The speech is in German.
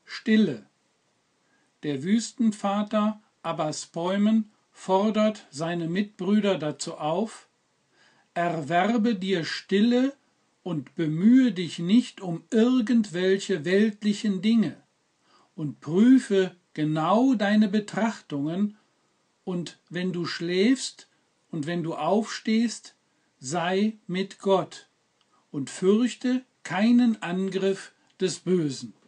Stille. Der Wüstenvater Abbas Peumen fordert seine Mitbrüder dazu auf: Erwerbe dir Stille und bemühe dich nicht um irgendwelche weltlichen Dinge und prüfe genau deine Betrachtungen, und wenn du schläfst und wenn du aufstehst, sei mit Gott und fürchte keinen Angriff des Bösen.